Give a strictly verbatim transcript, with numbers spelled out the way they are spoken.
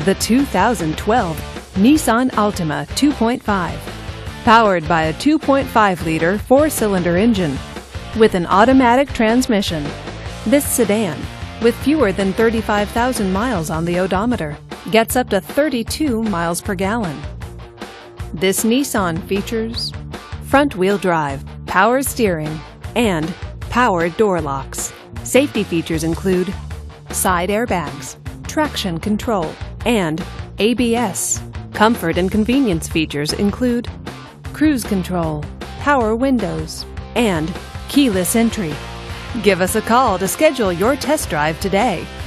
the two thousand twelve Nissan Altima two point five. Powered by a two point five liter four-cylinder engine with an automatic transmission. This sedan, with fewer than thirty-five thousand miles on the odometer, gets up to thirty-two miles per gallon. This Nissan features front-wheel drive, power steering, and power door locks. Safety features include side airbags, traction control, and A B S. Comfort and convenience features include cruise control, power windows, and keyless entry. Give us a call to schedule your test drive today.